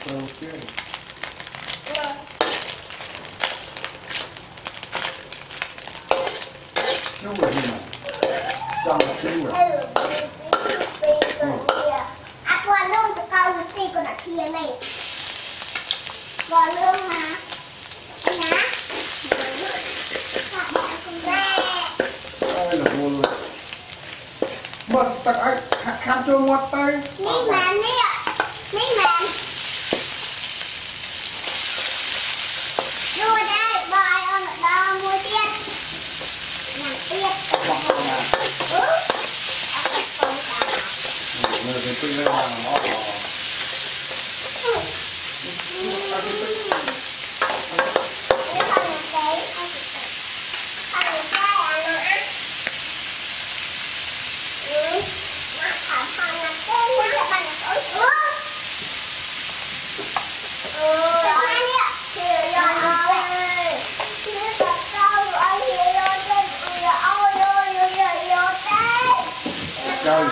Okay. Chú rồi gì mà trong chú rồi qua lương từ câu với xì con đã kia này qua lương mà anh á đây là mua luôn mất tắc ấy khám cho mất tay ní mềm ní ạ ní mềm mua đây bài ông ở đâu mua tiền nằm tiền người thì tôi lên là nó chơi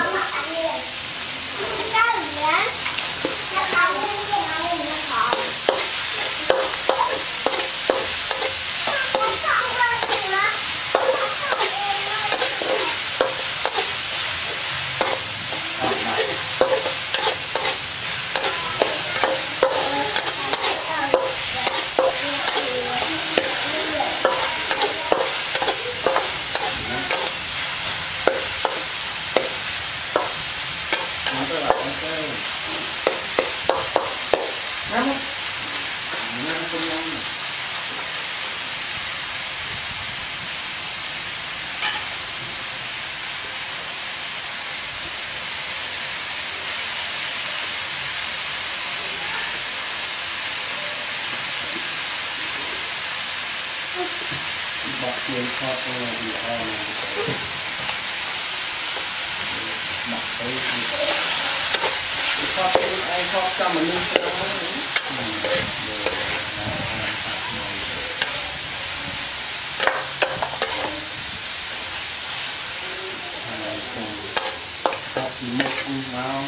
bọc chuối thoát là bị mặc cái thoát ai thoát cho mình lên cho nó thoát chỉ một vào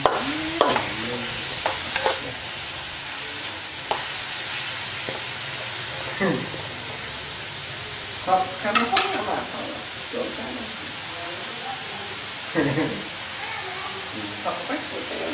thoát khăn nó không là chỗ cái thoát bách của cái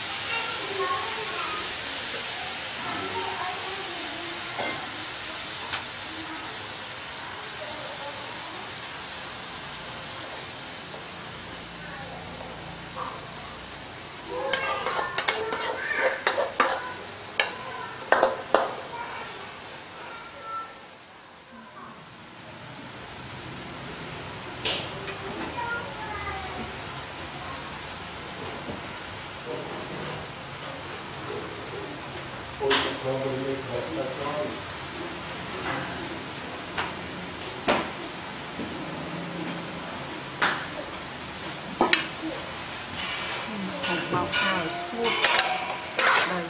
màu xào chua đầy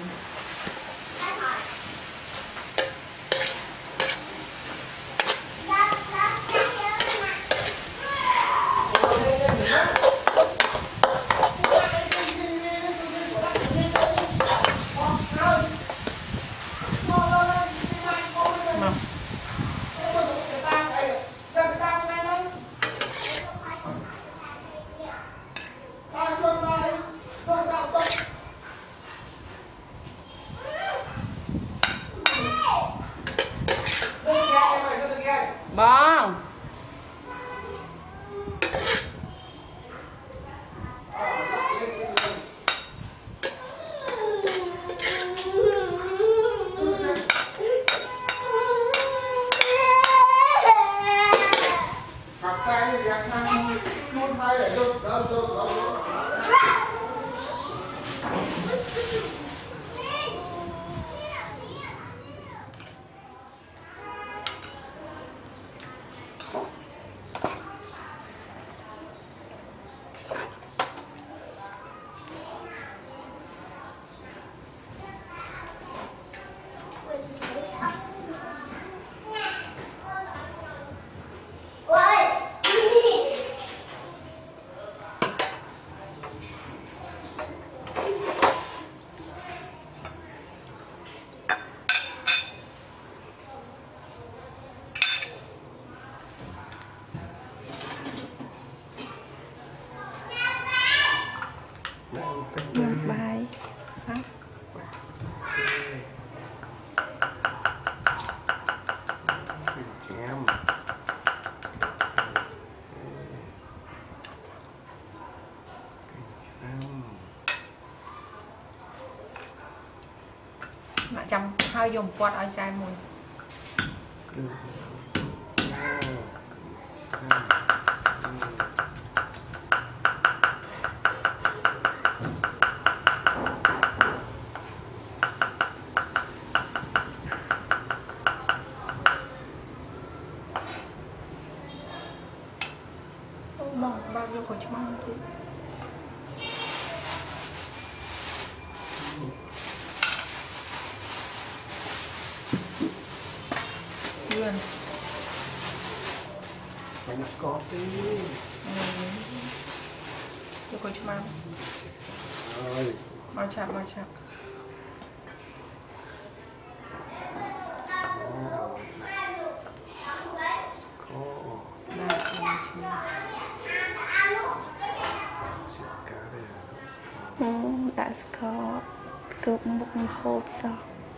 một bài hả mà chăm hơi dùng quạt ở sai mùi bỏ bao nhiêu của chúng ăn thì Duyên bánh có tí cho của chúng ăn rồi bao chạm đã có cướp một hộp sao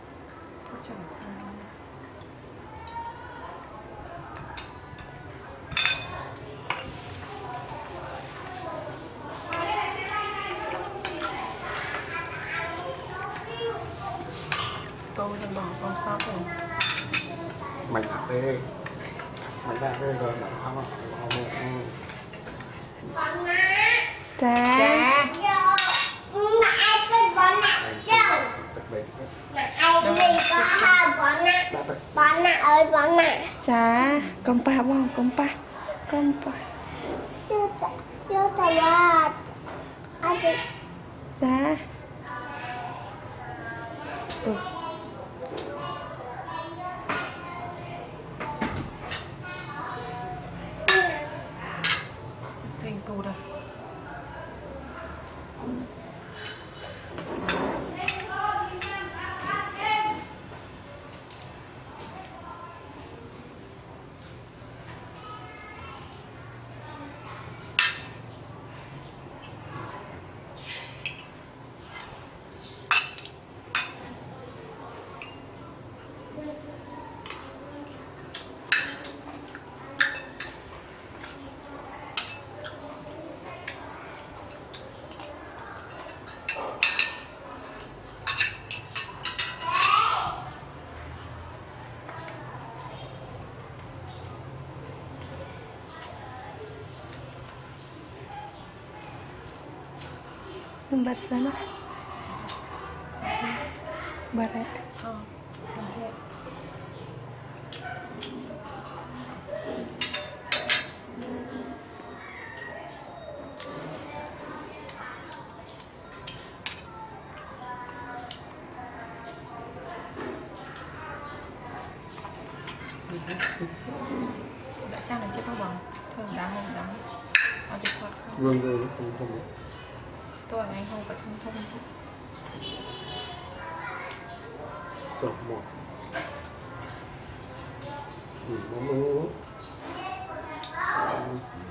câuจะบอกcon sót rồi mày đặt đi rồi mà không cha mà ai cái bón nè chồng mà ai đi có hai bón nè ơi bón nè cha con pa không con pa chưa thầy à ai đi cha thành tù đây bật ra nó bật đấy đã trang này chưa có bằng thường đá không ở cái quạt không luôn không tôi anh không phải thông cộng một mưa